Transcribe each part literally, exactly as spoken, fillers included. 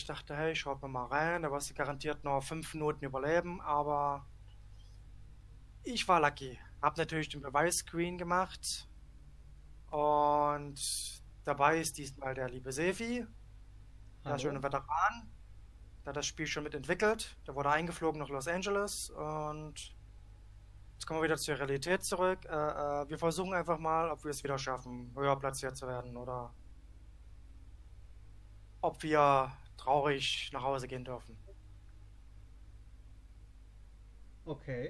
dachte, hey, schaut mir mal rein, da wirst du garantiert noch fünf Minuten überleben, aber ich war lucky. Hab natürlich den Beweisscreen gemacht und dabei ist diesmal der liebe Sefi, der Hallo? schöne Veteran, der hat das Spiel schon mitentwickelt. Der wurde eingeflogen nach Los Angeles und jetzt kommen wir wieder zur Realität zurück. Äh, äh, wir versuchen einfach mal, ob wir es wieder schaffen, höher platziert zu werden oder ob wir traurig nach Hause gehen dürfen. Okay.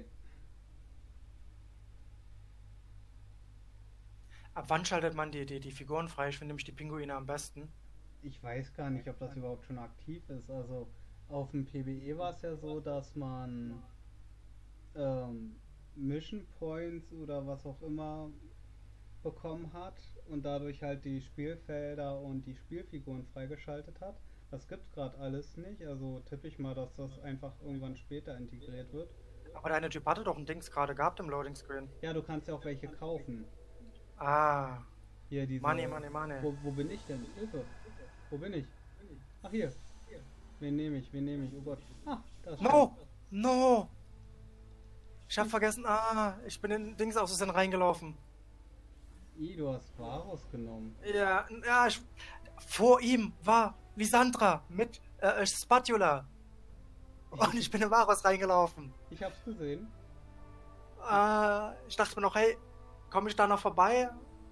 Ab wann schaltet man die, die, die Figuren frei? Ich finde nämlich die Pinguine am besten. Ich weiß gar nicht, ob das überhaupt schon aktiv ist. Also auf dem P B E war es ja so, dass man ähm, Mission Points oder was auch immer bekommen hat und dadurch halt die Spielfelder und die Spielfiguren freigeschaltet hat. Das gibt's gerade alles nicht, also tippe ich mal, dass das einfach irgendwann später integriert wird. Aber der eine Typ hatte doch ein Dings gerade gehabt im Loading Screen. Ja, du kannst ja auch welche kaufen. Ah, Hier Money, diese. Money, Money. Wo, wo bin ich denn? Hilfe. Wo bin ich? Ach hier. Wen nehme ich? Wen nehme ich? Oh Gott. Ah, da ist Shen. No! No! Ich hab vergessen, ah, ich bin in Dings aus Versehen reingelaufen. I, du hast Varus genommen. Ja, ja, ich, vor ihm war Lysandra mit äh, Spatula. Und Ich, ich bin in Varus reingelaufen. ich hab's gesehen. Äh, ich dachte mir noch, hey, komme ich da noch vorbei?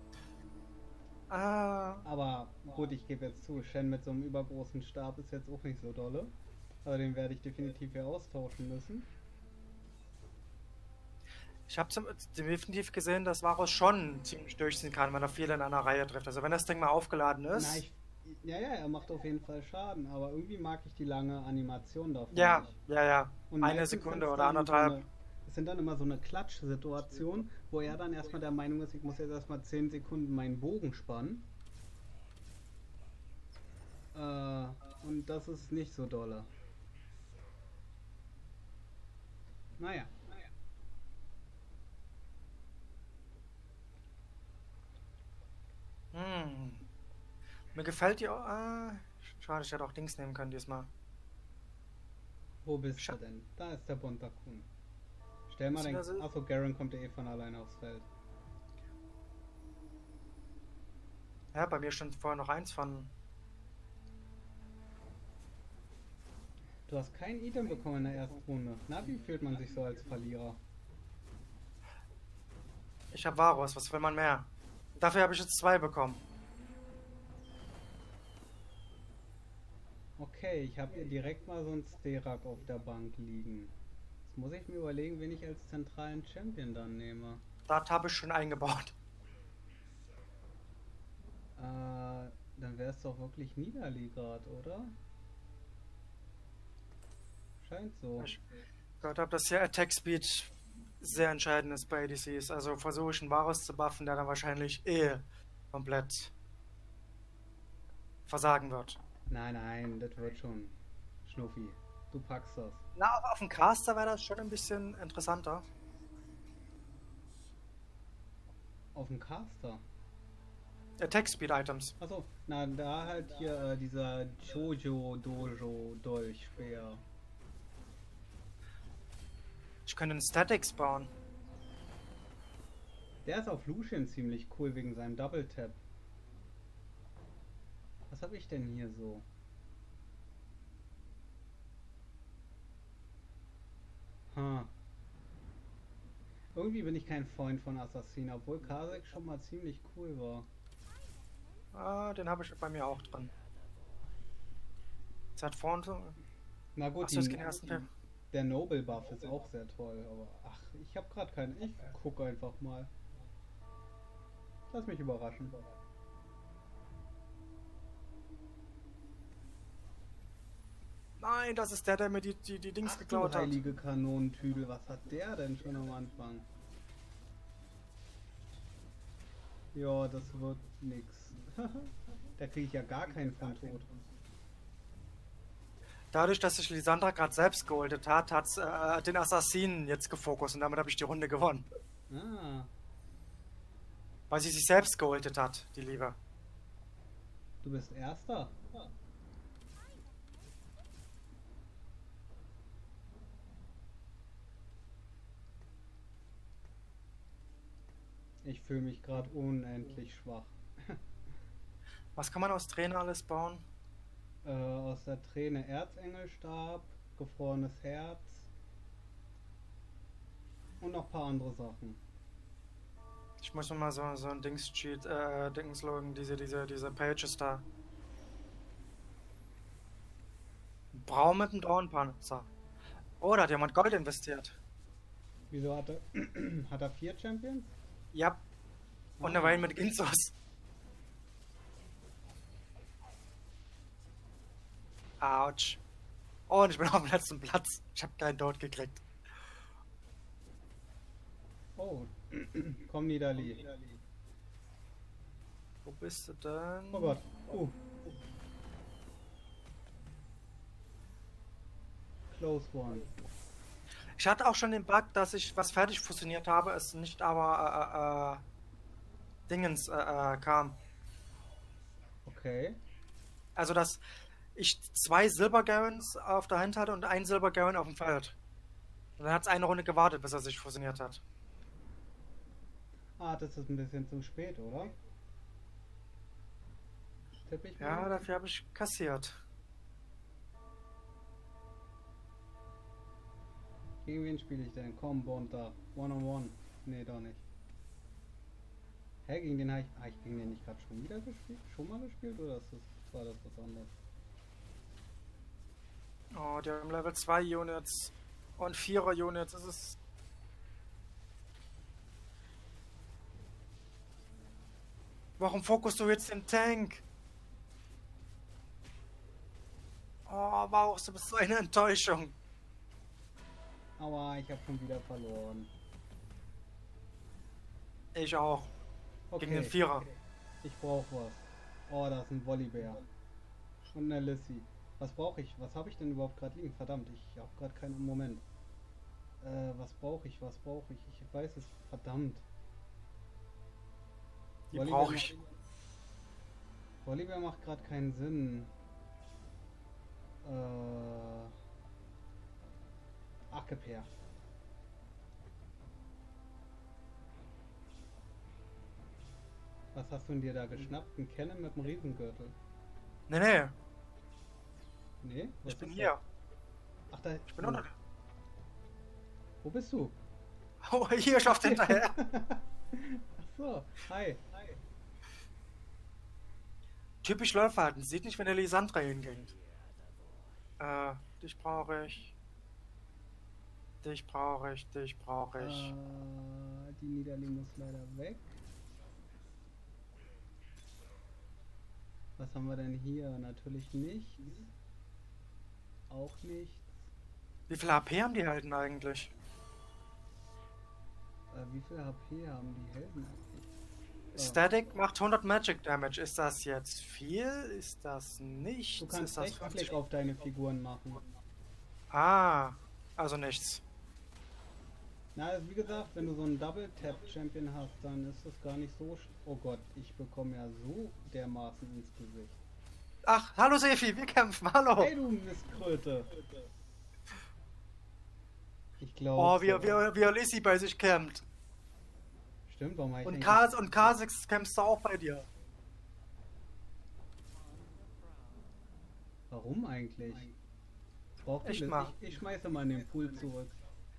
Äh, Aber gut, ich gebe jetzt zu, Shen mit so einem übergroßen Stab ist jetzt auch nicht so dolle. Aber den werde ich definitiv hier austauschen müssen. ich habe definitiv gesehen, dass Varus schon ziemlich durchziehen kann, wenn er viele in einer Reihe trifft. Also wenn das Ding mal aufgeladen Na, ist. ich. Ja, ja, er macht auf jeden Fall Schaden, aber irgendwie mag ich die lange Animation davon Ja, nicht. ja, ja. Und Eine meistens Sekunde sind's oder dann so anderthalb. eine, es sind dann immer so eine Klatschsituation, wo er dann erstmal der Meinung ist, ich muss jetzt erstmal zehn Sekunden meinen Bogen spannen. Äh, und das ist nicht so dolle. Naja. Hm. Mir gefällt die. Äh, schade, ich hätte auch Dings nehmen können diesmal. Wo bist du Scha denn? Da ist der Bontakun. Stell mal den. beziehungsweise- Achso, Garen kommt ja eh von alleine aufs Feld. Ja, bei mir stand vorher noch eins von. Du hast kein Item bekommen in der ersten Runde. Na, wie fühlt man sich so als Verlierer? Ich habe Varus, was will man mehr? Dafür habe ich jetzt zwei bekommen. Okay, ich habe hier direkt mal so einen Sterak auf der Bank liegen. Jetzt muss ich mir überlegen, wen ich als zentralen Champion dann nehme. Das habe ich schon eingebaut. Äh, dann wäre es doch wirklich Nidalee grad, oder? Scheint so. Ich gehört habe, dass hier Attack Speed sehr entscheidend ist bei A D Cs. Also versuche ich einen Varus zu buffen, der dann wahrscheinlich eh komplett versagen wird. Nein, nein, das wird schon. Schnuffi, du packst das. Na, auf, auf dem Caster wäre das schon ein bisschen interessanter. Auf dem Caster. Attack Speed Items. Achso, na, da halt hier äh, dieser Jojo Dojo Dolchspeer. Ich könnte einen Statics bauen. Der ist auf Lucian ziemlich cool wegen seinem Double Tap. Was habe ich denn hier so? Ha. Irgendwie bin ich kein Freund von Assassin, obwohl Kasek schon mal ziemlich cool war. Ah, den habe ich bei mir auch drin. Jetzt hat vorne so. Na gut, Achso, es geht die, den ersten Pick. der Noble Buff ist auch sehr toll, aber ach, ich habe gerade keinen. Ich gucke einfach mal. Lass mich überraschen. Nein, das ist der, der mir die, die, die Dings Ach du geklaut hat. heilige Kanonentüdel, was hat der denn schon am Anfang? Ja, das wird nix. Da kriege ich ja gar keinen von tot. Dadurch, dass sich Lysandra gerade selbst geholtet hat, hat äh, den Assassinen jetzt gefokust und damit habe ich die Runde gewonnen. Ah, Weil sie sich selbst geholtet hat, die Liebe. du bist Erster? Ich fühle mich gerade unendlich schwach. Was kann man aus Träne alles bauen? Äh, aus der Träne Erzengelstab, gefrorenes Herz und noch ein paar andere Sachen. Ich muss noch mal so, so ein Dings-Cheat, äh, Dingsloggen, diese, diese, diese Pages da. Braun mit dem Dornpanzer. Oh, da hat jemand Gold investiert. Wieso hat er, hat er vier Champions? Ja. Und eine Ah. Weile mit Insos. Autsch. Oh, und ich bin auf dem letzten Platz. Ich habe keinen Tod gekriegt. Oh, komm Niederli. Wo bist du denn? Oh Gott. Uh. Close one. Ich hatte auch schon den Bug, dass ich was fertig fusioniert habe, es nicht aber äh, äh, Dingens äh, äh, kam. Okay. Also, dass ich zwei Silbergarons auf der Hand hatte und einen Silbergaron auf dem Feld. Und dann hat es eine Runde gewartet, bis er sich fusioniert hat. Ah, das ist ein bisschen zu spät, oder? Tipp ich Ja, mal. dafür habe ich kassiert. Gegen wen spiele ich denn? Komm, Bonta. One on one. Nee, doch nicht. Hä, gegen den habe ich. Ah, ich gegen den nicht gerade schon wieder gespielt? Schon mal gespielt oder ist das, war das was anderes? Oh, die haben Level zwei Units und vierer Units. Das ist. Warum fokussierst du jetzt den Tank? Oh, wow, du bist so eine Enttäuschung. Aua, ich habe schon wieder verloren. Ich auch. Okay. Gegen den Vierer. Ich brauche was. Oh, da ist ein Volleybär. Und eine Lissy. Was brauche ich? Was habe ich denn überhaupt gerade liegen? Verdammt, ich habe gerade keinen Moment. Äh, was brauche ich? Was brauche ich? Ich weiß es. Verdammt. Die Volleybär brauche ich. macht- Volleybär macht gerade keinen Sinn. Äh. Ackeper. Was hast du denn dir da geschnappt? Ein Cannon mit einem Riesengürtel? Nee, nee, Nee? Was ich bin ist hier. das? Ach, da. Ich bin wo, unter. wo bist du? Oh, hier schafft hinterher. Ach so. Hi. Typisch Läuferhalten. Sieht nicht, wenn der Lisandra hingeht. Äh, dich brauche ich. Dich brauche ich, dich brauche ich. Äh, die Niederli muss leider weg. Was haben wir denn hier? Natürlich nichts. Auch nichts. Wie viel H P haben die Helden eigentlich? Äh, wie viel H P haben die Helden eigentlich? Oh. Static macht hundert Magic Damage. Ist das jetzt viel? Ist das nichts? Du kannst ist das Rechtsklick fünfzig? auf deine Figuren machen. Ah, also nichts. Na, also wie gesagt, wenn du so einen Double Tap Champion hast, dann ist das gar nicht so. sch- Oh Gott, ich bekomme ja so dermaßen ins Gesicht. Ach, hallo Sefi, wir kämpfen, hallo. Hey du Mistkröte! Ich glaube. Oh, wie, wie, wie Lissy bei sich kämpft. Stimmt, warum habe ich Und eigentlich- Kas und Kasix kämpfst du auch bei dir. Warum eigentlich? Braucht Echt ich, mal. ich, ich schmeiße mal in den Pool zurück.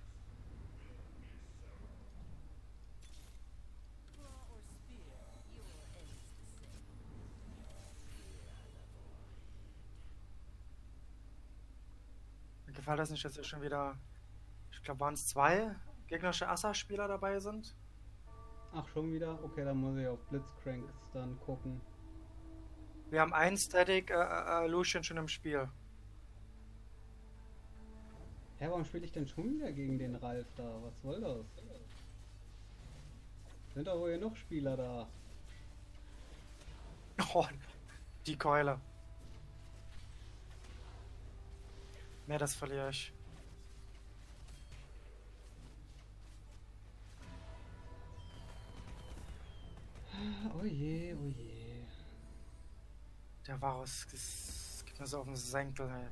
Mir gefällt das nicht, dass hier schon wieder, ich glaube, waren es zwei gegnerische Assa-Spieler dabei sind. Ach, schon wieder? Okay, dann muss ich auf Blitzcranks dann gucken. Wir haben einen Static äh, äh, Lucian schon im Spiel. Hä, warum spiele ich denn schon wieder gegen den Ralf da? Was soll das? Sind doch wohl genug Spieler da. Oh, die Keule. Mehr, das verliere ich. Oh je, oh je. Der Varus, das geht mir so auf den Senkel, ey.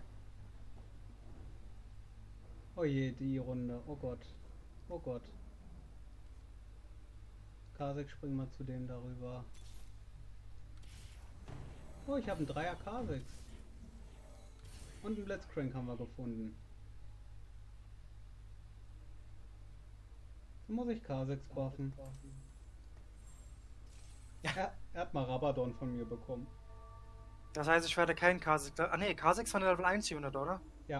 Oh je, die Runde. Oh Gott. Oh Gott. Kasek, spring mal zu dem darüber. Oh, ich habe einen Dreier Kaseks. Und einen Blitzcrank haben wir gefunden. So muss ich Kaseks buffen. Er, er hat mal Rabadon von mir bekommen. Das heißt, ich werde keinen Kha'Zix... Ah ne, Kha'Zix von der Level eins Unit, oder? Ja.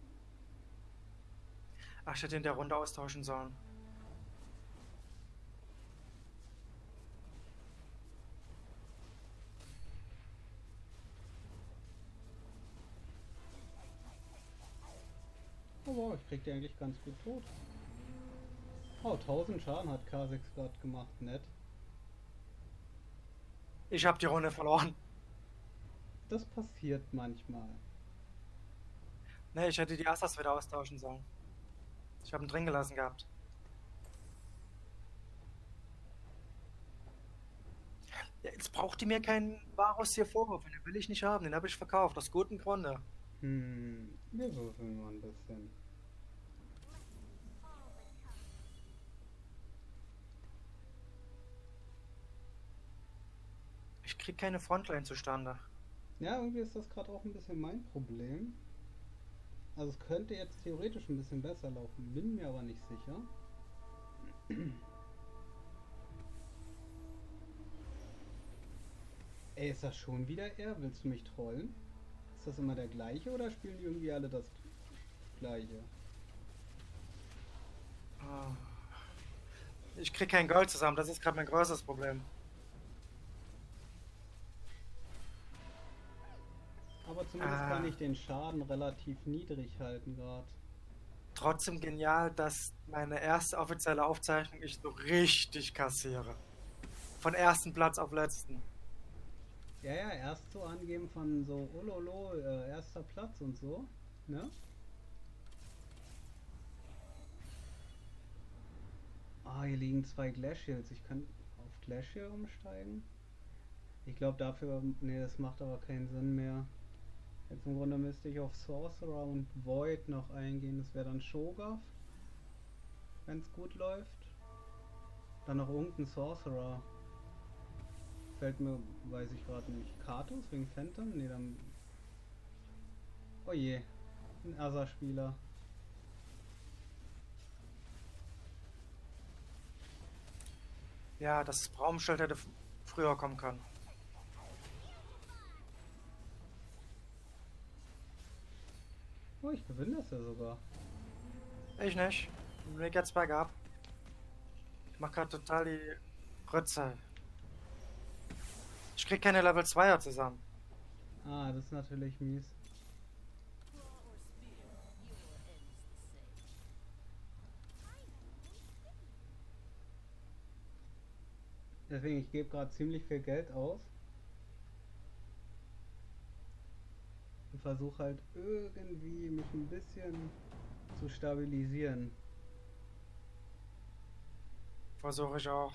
Ach, ich hätte in der Runde austauschen sollen. Oh wow, ich krieg die eigentlich ganz gut tot. Oh, tausend Schaden hat Kaseks gerade gemacht, nett. Ich habe die Runde verloren. Das passiert manchmal. Ne, ich hätte die Astas wieder austauschen sollen. Ich habe ihn drin gelassen gehabt. Ja, jetzt braucht die mir keinen Varus hier vorwurf. Den will ich nicht haben. Den habe ich verkauft. Aus gutem Grunde. Hm, wir würfeln mal ein bisschen. Ich krieg keine Frontline zustande. Ja, irgendwie ist das gerade auch ein bisschen mein Problem. Also es könnte jetzt theoretisch ein bisschen besser laufen, bin mir aber nicht sicher. Ey, ist das schon wieder er? Willst du mich trollen? Ist das immer der gleiche oder spielen die irgendwie alle das gleiche? Ich krieg kein Gold zusammen. Das ist gerade mein größtes Problem. Aber zumindest Ah. kann ich den Schaden relativ niedrig halten gerade. Trotzdem genial, dass meine erste offizielle Aufzeichnung ich so richtig kassiere. Von ersten Platz auf letzten. Ja, ja, erst so angeben von so, oh lolo, äh, erster Platz und so, ne? Ah, hier liegen zwei Glacials. Ich kann auf Glacial umsteigen. Ich glaube dafür, ne, das macht aber keinen Sinn mehr. Jetzt im Grunde müsste ich auf Sorcerer und Void noch eingehen. Das wäre dann Shogath, wenn es gut läuft. Dann noch irgendein Sorcerer. Fällt mir, weiß ich gerade nicht. Katus wegen Phantom? Ne, dann... Oh je, ein Asa-Spieler. Ja, das Raumschild hätte f- früher kommen können. Oh, ich gewinne das ja sogar. Ich nicht. Mir geht's bergab. Ich mach grad total die Rütze. Ich krieg keine Level zweier zusammen. Ah, das ist natürlich mies. Deswegen, ich gebe gerade ziemlich viel Geld aus. Und versuche halt irgendwie mich ein bisschen zu stabilisieren. Versuche ich auch.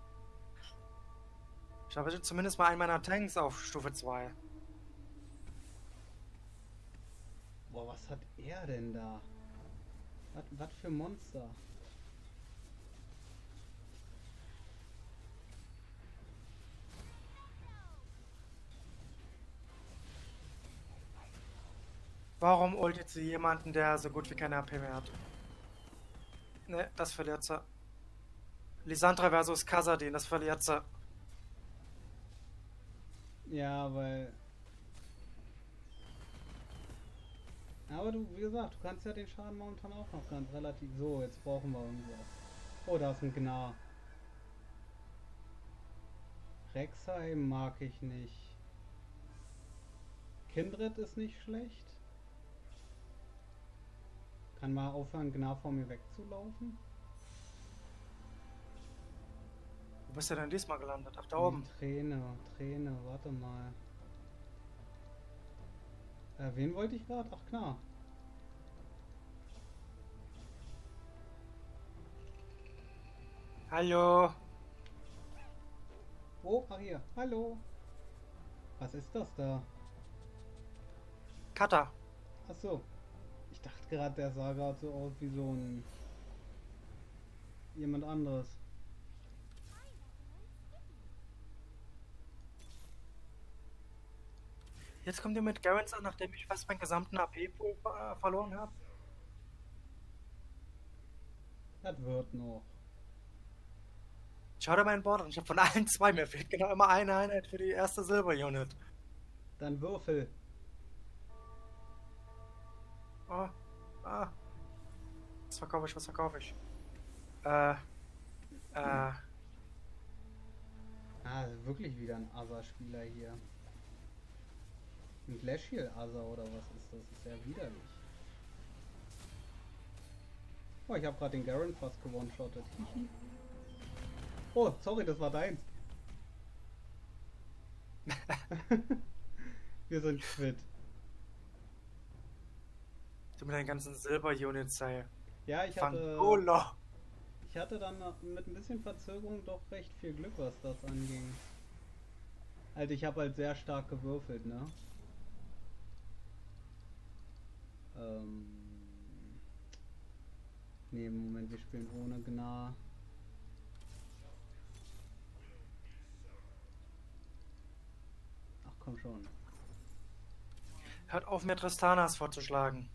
Ich habe jetzt zumindest mal einen meiner Tanks auf Stufe zwei. Boah, was hat er denn da? Was, was für Monster? Warum ultet sie jemanden, der so gut wie keine A P mehr hat? Ne, das verliert sie. Lissandra versus Khazadin, das verliert sie. Ja, weil... Aber du, wie gesagt, du kannst ja den Schaden momentan auch noch ganz relativ... So, jetzt brauchen wir irgendwas. Oh, da ist ein Gnar. Rek'Sai mag ich nicht. Kindred ist nicht schlecht. Kann mal aufhören, Gnar vor mir wegzulaufen. Wo bist du denn diesmal gelandet? Ach, da Die oben. Träne, Träne, warte mal. Äh, wen wollte ich gerade? Ach, klar. Hallo. Oh, ach hier. Hallo. Was ist das da? Kata. Ach so. Ich dachte gerade, der sah gerade so aus wie so ein... jemand anderes. Jetzt kommt ihr mit Garrens an, nachdem ich fast meinen gesamten A P-Pool äh, verloren habe. Das wird noch. Schau dir mein Board an. Ich habe von allen zwei. Mir fehlt genau immer eine Einheit für die erste Silber-Unit. Dann Würfel. Oh, ah. Was verkaufe ich? Was verkaufe ich? Äh, äh. Ah, wirklich wieder ein Asa-Spieler hier. Ein Glacial Asa oder was ist das? Das ist ja widerlich. Oh, ich habe gerade den Garen fast gewone-shottet. Oh, sorry, das war deins. Wir sind quitt. Du mit deinen ganzen Silber-Units sei. Ja, ich hatte... Fangolo. Ich hatte dann mit ein bisschen Verzögerung doch recht viel Glück, was das anging. Also ich habe halt sehr stark gewürfelt, ne? Ähm... Ne, Moment, wir spielen ohne Gnar. Ach komm schon. Hört auf, mir Tristanas vorzuschlagen.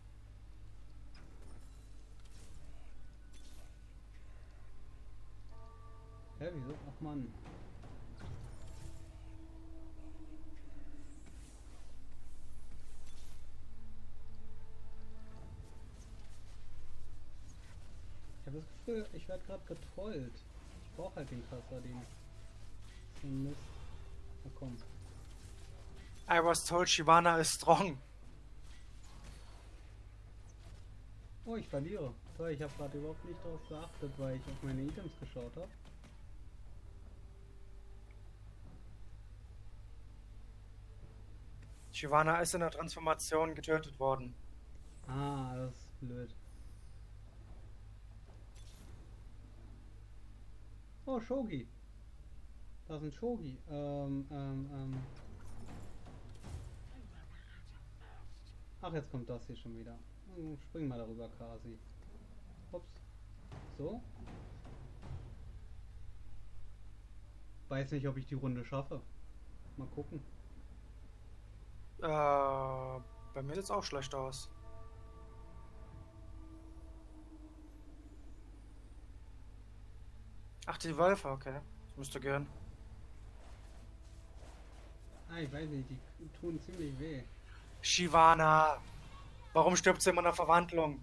Hä, wieso? Ach Mann. Ich habe das Gefühl, ich werde gerade getrollt. Ich brauche halt den Kassadin. So ein Mist. Na komm. I was told Shyvana is strong. Oh, ich verliere. Toll, ich habe gerade überhaupt nicht darauf geachtet, weil ich auf meine Items geschaut habe. Shyvana ist in der Transformation getötet worden. Ah, das ist blöd. Oh, Shogi. Da ist ein Shogi. Ähm, ähm, ähm. Ach, jetzt kommt das hier schon wieder. Hm, spring mal darüber, Kasi. Ups. So. Weiß nicht, ob ich die Runde schaffe. Mal gucken. Äh, bei mir sieht es auch schlecht aus. Ach, die Wölfe, okay. Das müsste gehen. Ah, ich weiß nicht, die tun ziemlich weh. Shyvana! Warum stirbt sie immer in der Verwandlung?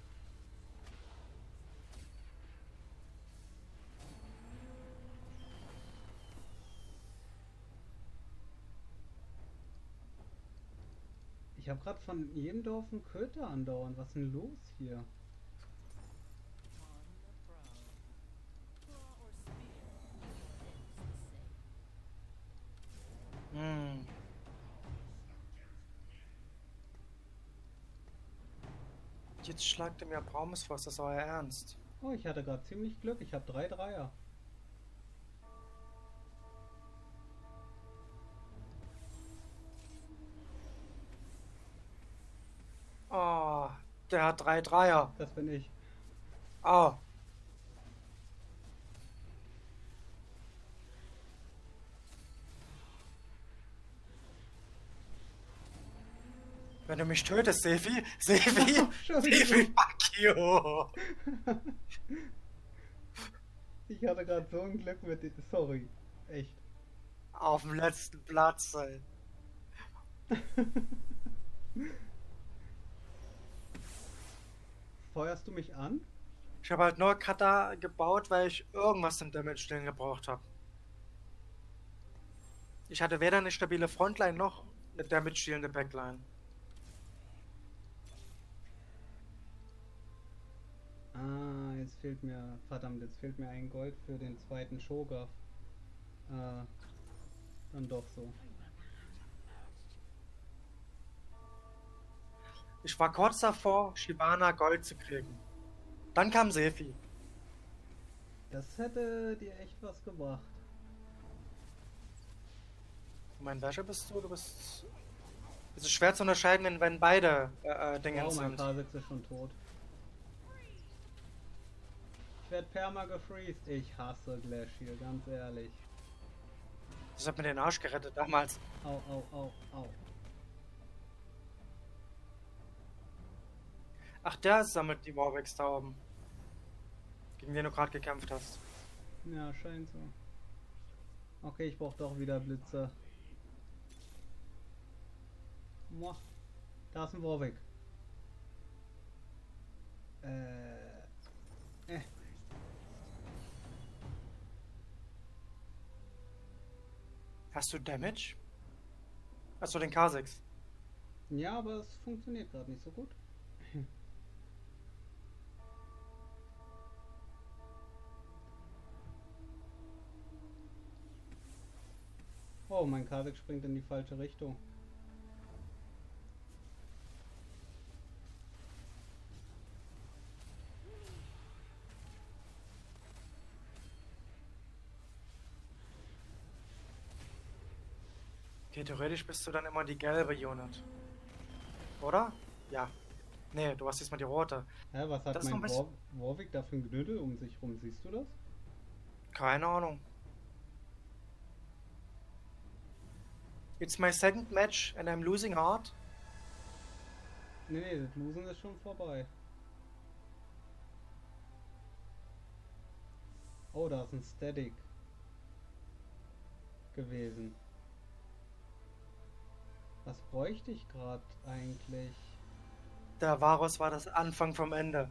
Ich habe gerade von jedem Dorf einen Köter andauernd. Was ist denn los hier? Hm. Jetzt schlagt ihr mir Braumes vor, ist das euer Ernst? Oh, ich hatte gerade ziemlich Glück. Ich habe drei Dreier. Oh, der hat drei Dreier. Das bin ich. Oh. Wenn du mich tötest, Sevi, Sevi, Sevi, fuck you. Ich hatte gerade so ein Glück mit dir. Sorry. Echt. Auf dem letzten Platz, ey. Feuerst du mich an? Ich habe halt nur Kata gebaut, weil ich irgendwas im Damage stellen gebraucht habe. Ich hatte weder eine stabile Frontline noch eine damage-stealende Backline. Ah, jetzt fehlt mir, verdammt, jetzt fehlt mir ein Gold für den zweiten Shogun. Äh, dann doch so. Ich war kurz davor, Shyvana Gold zu kriegen. Dann kam Sefi. Das hätte dir echt was gebracht. Mein welcher bist du? Du bist... Es ist schwer zu unterscheiden, wenn beide äh, äh, Dinge Oh, mein sind. K sechs ist schon tot. Ich werd perma gefreezed. Ich hasse Glacial, ganz ehrlich. Das hat mir den Arsch gerettet damals. Au, au, au, au. Ach, der sammelt die Warwicks da oben. Gegen den du gerade gekämpft hast. Ja, scheint so. Okay, ich brauche doch wieder Blitze. Boah, da ist ein Warwick. Äh. Äh. Hast du Damage? Hast du den K sechs? Ja, aber es funktioniert gerade nicht so gut. Oh, mein K sechs springt in die falsche Richtung. Okay, theoretisch bist du dann immer die gelbe Unit. Oder? Ja. Nee, du hast diesmal die rote. Hä, was hat Das ist noch mein ein bisschen- War Warwick da für ein Knüttel um sich rum? Siehst du das? Keine Ahnung. It's my second match and I'm losing hard. Nee, nee, das Losen ist schon vorbei. Oh, da ist ein Static gewesen. Was bräuchte ich gerade eigentlich? Der Varus war das Anfang vom Ende.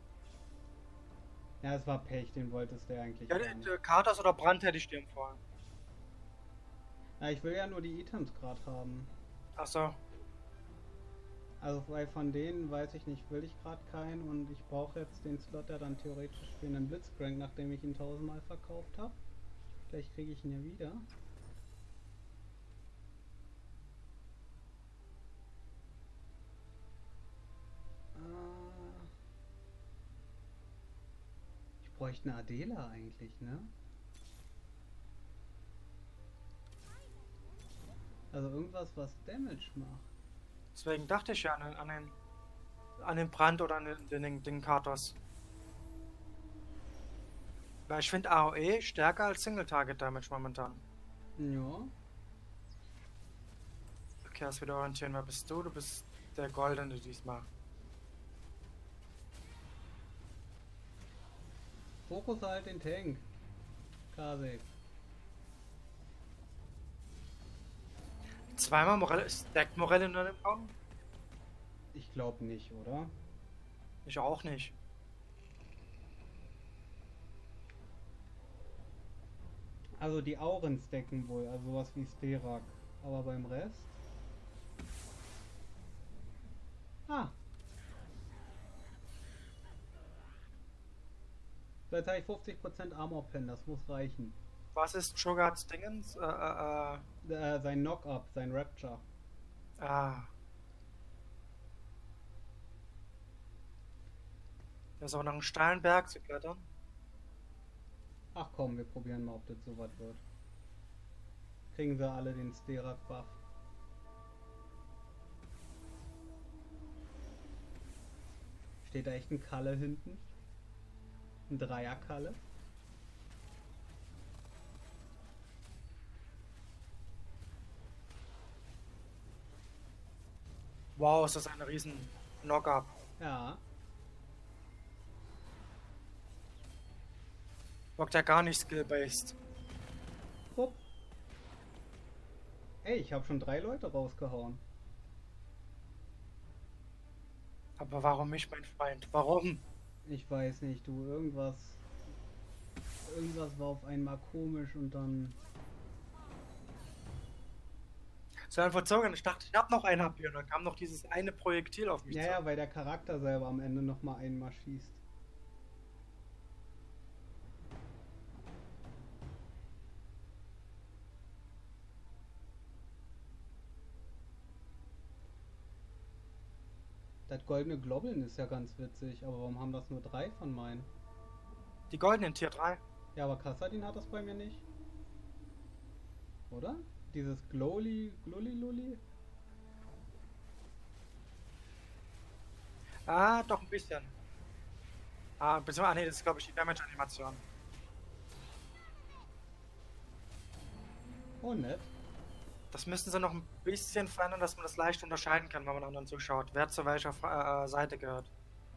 Ja, es war Pech, den wolltest du ja eigentlich Ja, gar der- nicht. der Katas oder Brand hätte ich dir empfohlen. Ja, ich will ja nur die Items gerade haben. Achso. Also, weil von denen weiß ich nicht, will ich gerade keinen und ich brauche jetzt den Slot, der dann theoretisch für einen Blitzcrank, nachdem ich ihn tausendmal verkauft habe. Vielleicht kriege ich ihn ja wieder. Äh, Ich bräuchte eine Adela eigentlich, ne? Also irgendwas, was Damage macht. Deswegen dachte ich ja an, den- an den an den Brand oder an den, den, den Katos. Weil ich finde A O E stärker als Single Target Damage momentan. Ja. Okay, erst wieder orientieren. Wer bist du? Du bist der Goldene diesmal. Fokus halt den Tank. K sechs. Zweimal Morelle. Stackt Morelle nur im Raum? Ich glaube nicht, oder? Ich auch nicht. Also die Auren stacken wohl, also sowas wie Sterak. Aber beim Rest. Ah. So, jetzt habe ich fünfzig Prozent Armor Pen, das muss reichen. Was ist Shogats Dingens? Äh, äh, Äh, sein Knock-Up, sein Rapture. äh. Ah. Da ist aber noch ein steilen Berg zu klettern. Ach komm, wir probieren mal, ob das so was wird. Kriegen wir alle den Sterak-Buff. Steht da echt ein Kalle hinten? Ein Dreier-Kalle? Wow, ist das ein riesen Knock-Up. Ja. Wirkt ja gar nicht skill-based. Hopp. Ey, ich habe schon drei Leute rausgehauen. Aber warum mich, mein Freund? Warum? Ich weiß nicht, du, irgendwas. Irgendwas war auf einmal komisch und dann. So ein Verzogen. Ich dachte, ich hab noch einen H P und dann kam noch dieses eine Projektil auf mich Ja, zu. ja, weil der Charakter selber am Ende nochmal einmal schießt. Das goldene Globeln ist ja ganz witzig, aber warum haben das nur drei von meinen? Die goldenen Tier drei. Ja, aber Kassadin hat das bei mir nicht. Oder? Dieses Glowly, Glully Lully? Ah, doch ein bisschen. Ah, beziehungsweise, ah, nee, das ist glaube ich die Damage-Animation. Oh, nett. Das müssten sie noch ein bisschen verändern, dass man das leicht unterscheiden kann, wenn man anderen zuschaut, wer zu welcher äh, Seite gehört.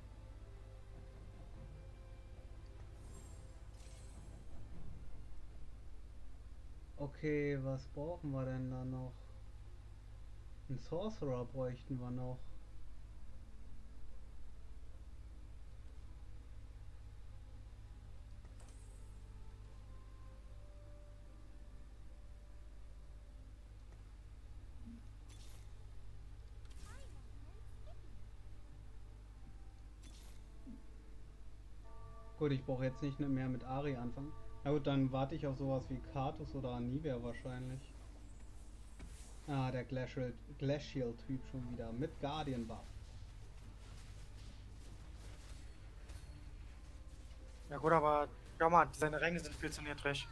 Okay, was brauchen wir denn da noch? Einen Sorcerer bräuchten wir noch. Gut, ich brauche jetzt nicht mehr mit Ari anfangen. Na gut, dann warte ich auf sowas wie Karthus oder Anivia wahrscheinlich. Ah, der Glacial, Glacial-Typ schon wieder. Mit Guardian Buff. Ja gut, aber schau mal, seine Ränge sind viel zu niedrig.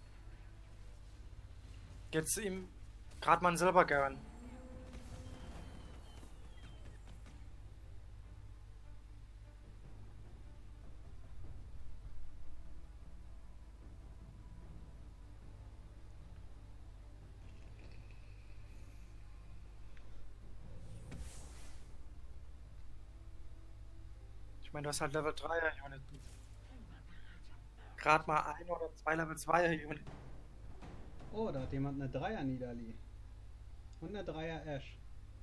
Geht's ihm gerade mal ein Silbergern. Ich meine, du hast halt Level dreier Uniten. Gerade mal ein oder zwei Level zweier Uniten. Oh, da hat jemand eine Dreier Nidalee. Und eine Dreier Ash.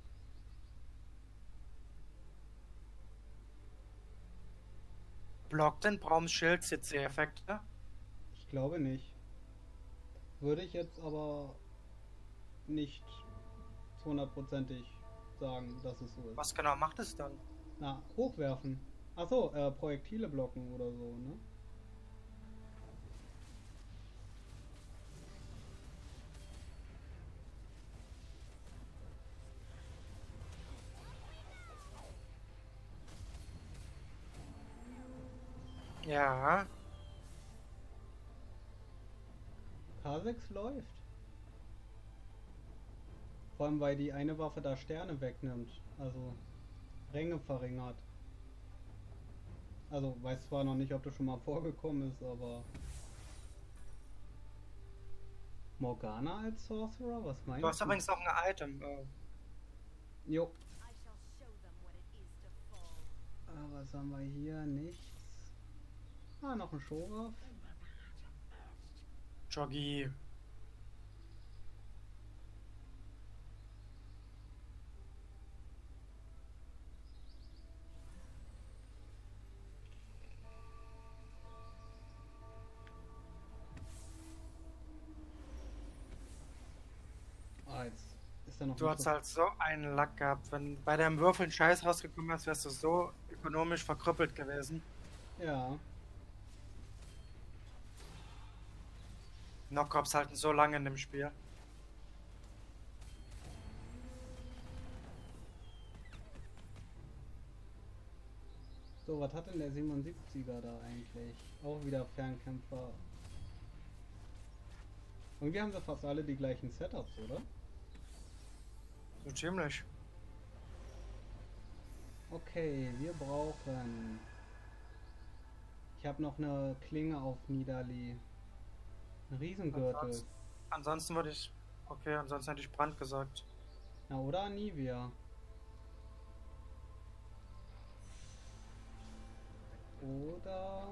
Blockt denn Braums Schild C C-Effekte? Ich glaube nicht. Würde ich jetzt aber nicht zu hundertprozentig sagen, dass es so ist. Was genau macht es dann? Na, hochwerfen. Achso, äh, Projektile blocken oder so, ne? Ja, K sechs läuft. Vor allem, weil die eine Waffe da Sterne wegnimmt. Also Ränge verringert. Also, weiß zwar noch nicht, ob das schon mal vorgekommen ist, aber... Morgana als Sorcerer? Was meinst du hast du? übrigens auch ein Item. Äh, Jo. Ah, was haben wir hier? Nichts. Ah, noch ein Shoggoth. Joggy. Ah, jetzt ist da noch Du ein hast halt so einen Lack gehabt. Wenn bei deinem Würfel ein Scheiß rausgekommen ist, wärst du so ökonomisch verkrüppelt gewesen. Ja. Knockups halten so lange in dem Spiel. So, was hat denn der siebenundsiebziger da eigentlich? Auch wieder Fernkämpfer. Irgendwie haben sie fast alle die gleichen Setups, oder? So ziemlich. Okay, wir brauchen... Ich habe noch eine Klinge auf Nidalee. Ein Riesengürtel. Ansonsten, ansonsten würde ich. Okay, ansonsten hätte ich Brand gesagt. Na, oder Anivia. Oder...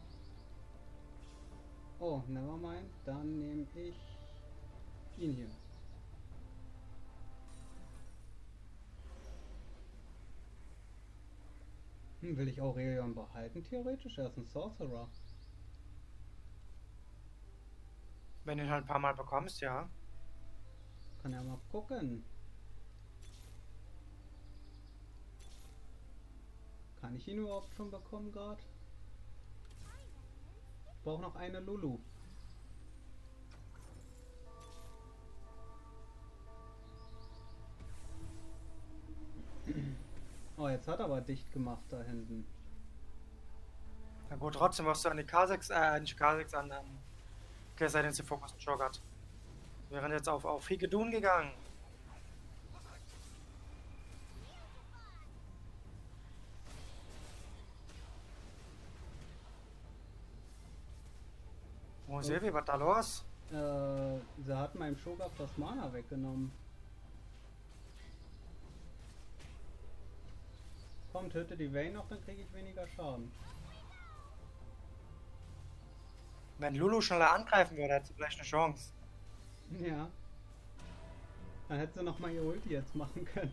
Oh, nevermind. Dann nehme ich ihn hier. Hm, will ich Aurelion behalten? Theoretisch, er ist ein Sorcerer. Wenn du ihn halt ein paar Mal bekommst, ja. Kann ja mal gucken. Kann ich ihn überhaupt schon bekommen gerade? Ich brauche noch eine Lulu. Oh, jetzt hat er aber dicht gemacht da hinten. Na gut, trotzdem wirst du an die K sechs, äh, nicht K sechs, an ähm, Class Fokus und Shogat. Wir wären jetzt auf, auf Higedun gegangen. Oh, Silvi, was da los? Äh, sie hat meinem Shogat das Mana weggenommen. Komm, töte die Vayne noch, dann kriege ich weniger Schaden. Wenn Lulu schneller angreifen würde, hätte sie vielleicht eine Chance. Ja. Dann hätte sie noch mal ihr Ulti jetzt machen können.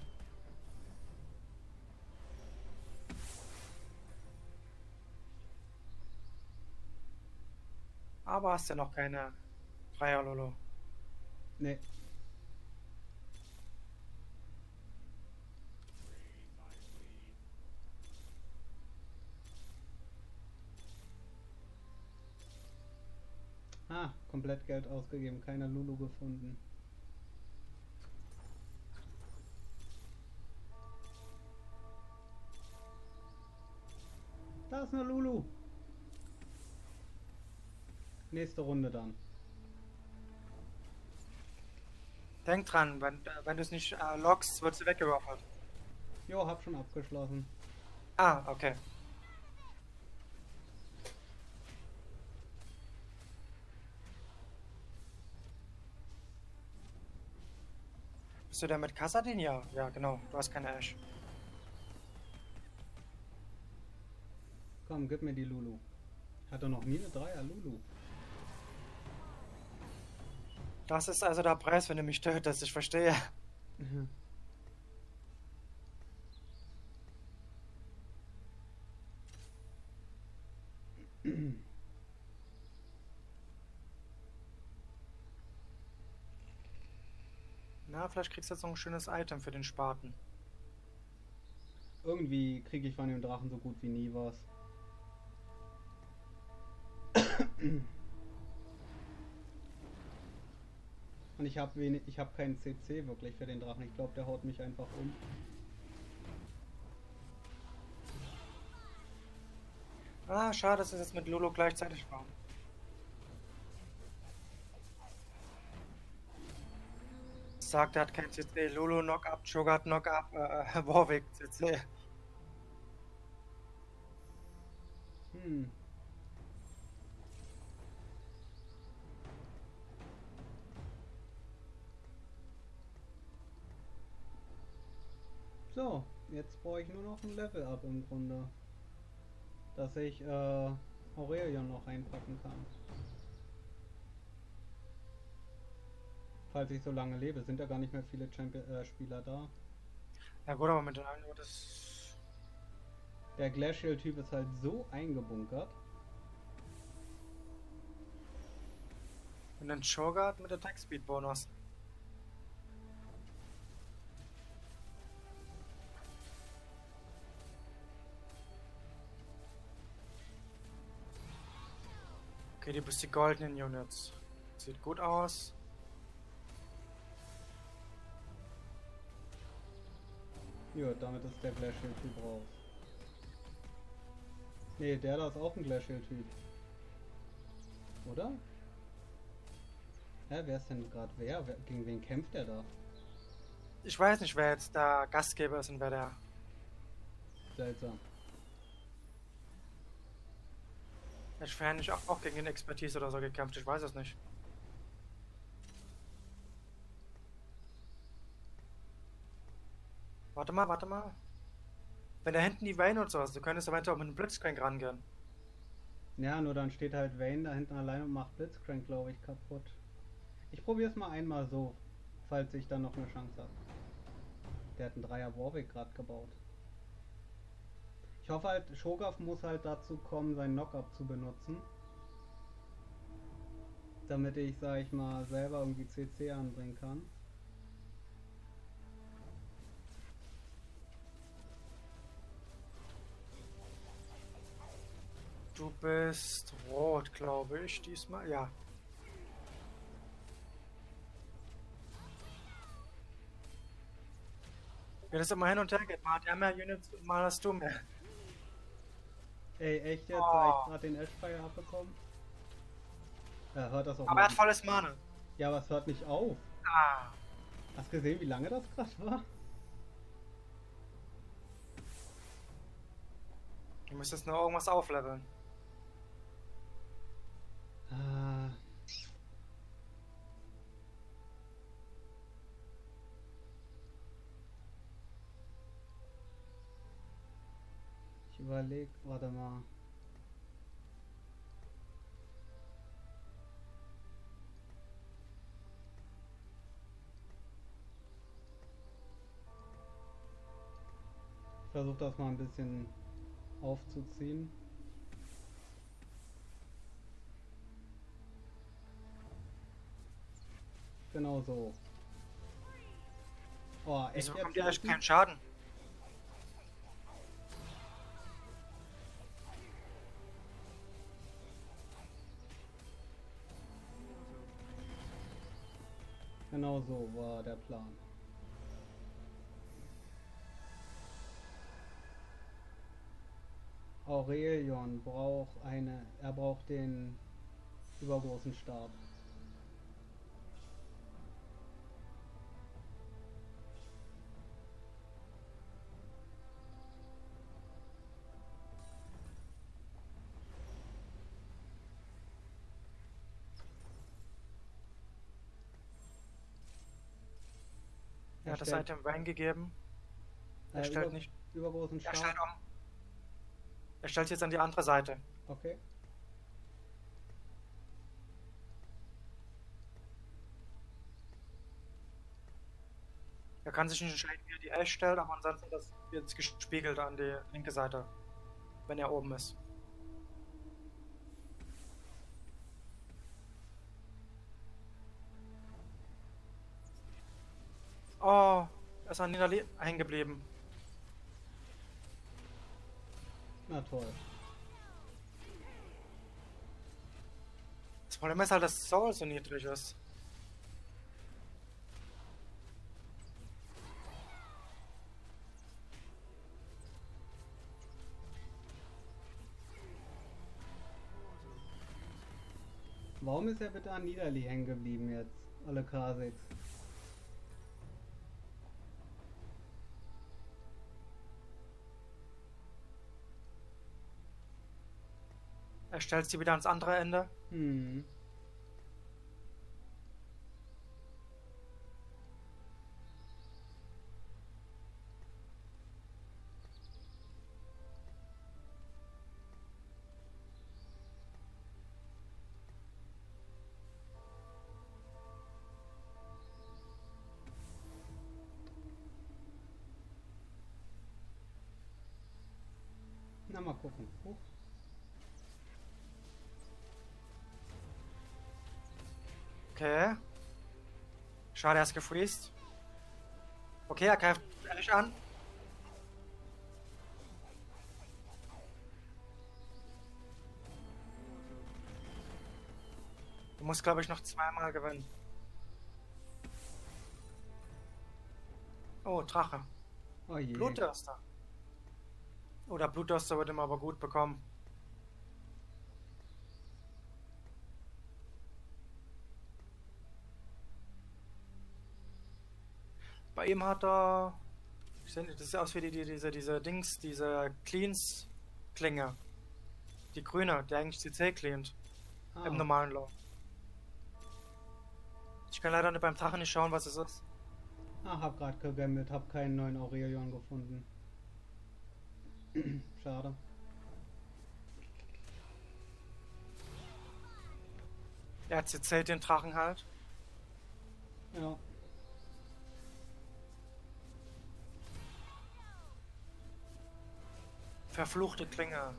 Aber hast ja noch keine Freier, Lolo. Nee. Ah, komplett Geld ausgegeben, keine Lulu gefunden. Da ist eine Lulu. Nächste Runde dann. Denk dran, wenn, wenn du es nicht äh, lockst, wird sie weggeworfen. Jo, hab schon abgeschlossen. Ah, okay. Bist du der mit Kassadin? Ja, ja, genau. Du hast keine Ash. Komm, gib mir die Lulu. Hatte noch nie eine Dreier Lulu. Das ist also der Preis, wenn du mich tötest, ich verstehe. Mhm. Na, vielleicht kriegst du jetzt noch ein schönes Item für den Spaten. Irgendwie kriege ich von dem Drachen so gut wie nie was. Und ich habe wenig, ich habe keinen C C wirklich für den Drachen. Ich glaube, der haut mich einfach um. Ah, schade, dass es jetzt mit Lolo gleichzeitig war. Sagt, er hat kein C C. Lolo Knock-Up, Cho'Gath Knock-Up, äh, Warwick C C. Hm. So, jetzt brauche ich nur noch ein Level-Up im Grunde. Dass ich äh, Aurelion noch reinpacken kann. Falls ich so lange lebe, sind ja gar nicht mehr viele Champion äh, Spieler da. Ja gut, aber mit den anderen, das... Der Glacial-Typ ist halt so eingebunkert. Und dann Cho'Gath mit Attack Speed Bonus. Okay, die bist die goldenen Units. Sieht gut aus. Ja, damit ist der Glacial-Typ raus. Nee, der da ist auch ein Glacial-Typ. Oder? Hä, wer ist denn gerade wer? wer? Gegen wen kämpft der da? Ich weiß nicht, wer jetzt der Gastgeber ist und wer der... Seltsam. Ich wäre nicht auch, auch gegen den Expertise oder so gekämpft, ich weiß es nicht. Warte mal, warte mal. Wenn da hinten die Vayne und so ist, du könntest eventuell mit einem Blitzcrank rangehen. Ja, nur dann steht halt Vayne da hinten allein und macht Blitzcrank, glaube ich, kaputt. Ich probiere es mal einmal so, falls ich dann noch eine Chance habe. Der hat einen Dreier Warwick gerade gebaut. Ich hoffe halt, Cho'Gath muss halt dazu kommen, seinen Knock-Up zu benutzen. Damit ich, sag ich mal, selber irgendwie C C anbringen kann. Du bist rot, glaube ich, diesmal. Ja. Ja, das immer hin und her geht. Mal hat er mehr Units, mal hast du mehr. Ey, echt jetzt? Oh. Habe ich gerade den Ashfire abbekommen? Ja, hört das auch Aber mal. er hat volles Mana. Ja, aber es hört nicht auf. Ah. Hast du gesehen, wie lange das gerade war? Du müsstest nur irgendwas aufleveln. Ah. Ich überleg, warte mal. versuche das mal ein bisschen aufzuziehen. Genau so. Oh, echt Wieso jetzt kommt dir echt unten? kein Schaden? Genau so war der Plan. Aurelion braucht eine, er braucht den übergroßen Stab. Er hat das stellt- Item reingegeben. Er äh, stellt über, nicht. übergroßen Er Stab. stellt um. Er stellt jetzt an die andere Seite. Okay. Er kann sich nicht entscheiden, wie er die Ash stellt, aber ansonsten das wird jetzt gespiegelt an die linke Seite, wenn er oben ist. Oh, er ist an Niederle hängen geblieben. Na toll. Das Problem ist halt, dass Soul so niedrig ist. Warum ist er bitte an Niederli hängen geblieben jetzt? Alle K sechs. Er stellt sie wieder ans andere Ende. Hm. Na, mal gucken. Huch. Okay. Schade, er ist gefreezed. Okay, er greift Ash an. Du musst, glaube ich, noch zweimal gewinnen. Oh, Drache. Oh je. Blutdörster. Oder Blutdörster wird immer aber gut bekommen. Bei ihm hat er... Ich sehe nicht, das sieht aus wie die, die, diese, diese Dings, diese Cleans-Klinge. Die grüne, die eigentlich C C cleant. Ah, Im normalen Law. Ich kann leider nicht beim Drachen nicht schauen, was es ist. ah, hab grad gegambelt, hab keinen neuen Aurelion gefunden. Schade. Er C C den Drachen halt. Ja. Verfluchte Klinge.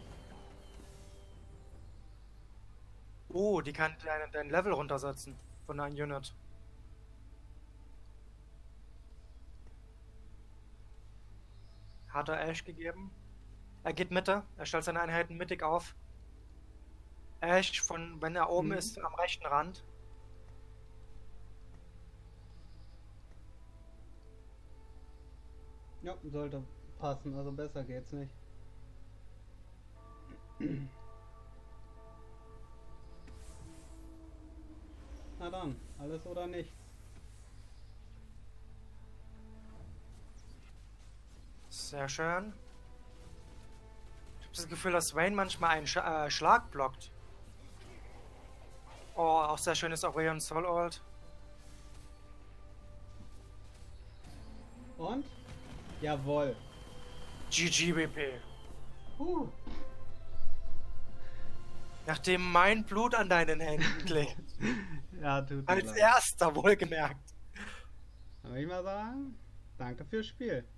Oh, die kann dein, dein Level runtersetzen. Von einem Unit. Hat er Ash gegeben. Er geht Mitte. Er stellt seine Einheiten mittig auf. Ash, von, wenn er oben Mhm. ist, am rechten Rand. Ja, sollte passen, also besser geht's nicht. Na dann, alles oder nichts. Sehr schön. Ich habe das Gefühl, dass Wayne manchmal einen Sch äh, Schlag blockt. Oh, auch sehr schönes Aurelion Soul Ult. Und? Jawohl. G G W P. Huh. Nachdem mein Blut an deinen Händen klebt. Ja, tut mir Als leid. erster wohlgemerkt. Dann würde ich mal sagen, danke fürs Spiel.